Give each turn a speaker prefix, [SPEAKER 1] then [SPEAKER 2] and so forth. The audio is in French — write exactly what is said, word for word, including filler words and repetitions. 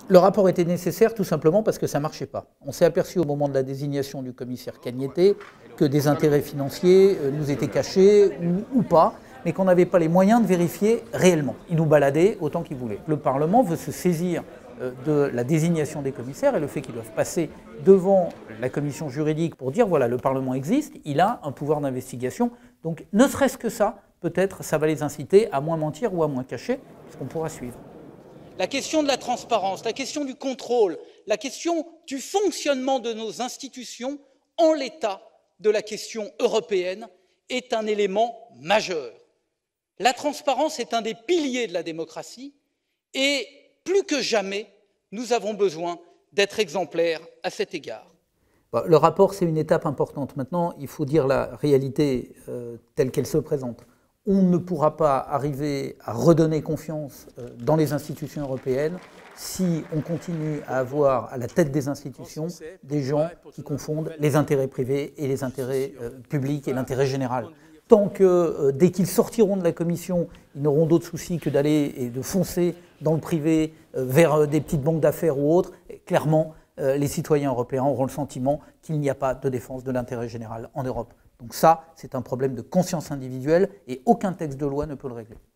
[SPEAKER 1] Le rapport était nécessaire tout simplement parce que ça ne marchait pas. On s'est aperçu au moment de la désignation du commissaire Cañete que des intérêts financiers nous étaient cachés ou, ou pas, mais qu'on n'avait pas les moyens de vérifier réellement. Ils nous baladaient autant qu'ils voulaient. Le Parlement veut se saisir de la désignation des commissaires et le fait qu'ils doivent passer devant la commission juridique pour dire voilà, le Parlement existe, il a un pouvoir d'investigation. Donc ne serait-ce que ça, peut-être ça va les inciter à moins mentir ou à moins cacher, parce qu'on pourra suivre.
[SPEAKER 2] La question de la transparence, la question du contrôle, la question du fonctionnement de nos institutions en l'état de la question européenne est un élément majeur. La transparence est un des piliers de la démocratie et plus que jamais, nous avons besoin d'être exemplaires à cet égard.
[SPEAKER 1] Le rapport, c'est une étape importante. Maintenant, il faut dire la réalité euh, telle qu'elle se présente. On ne pourra pas arriver à redonner confiance euh, dans les institutions européennes si on continue à avoir à la tête des institutions des gens qui confondent les intérêts privés et les intérêts euh, publics et l'intérêt général. Tant que, euh, dès qu'ils sortiront de la Commission, ils n'auront d'autre souci que d'aller et de foncer dans le privé euh, vers euh, des petites banques d'affaires ou autres, et clairement, euh, les citoyens européens auront le sentiment qu'il n'y a pas de défense de l'intérêt général en Europe. Donc ça, c'est un problème de conscience individuelle et aucun texte de loi ne peut le régler.